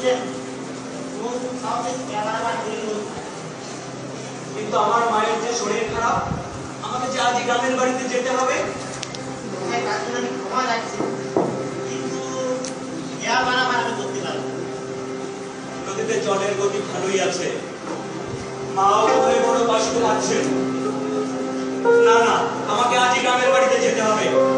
কিন্তু আমার মায়ের যে শরীর খারাপ, আমাকে যে আজ গ্রামের বাড়িতে যেতে হবে। নদীতে জলের গতি ভালোই আছে, মাও বোধহয় বড় কষ্ট পাচ্ছেন। না না, আমাকে আজ গ্রামের বাড়িতে যেতে হবে।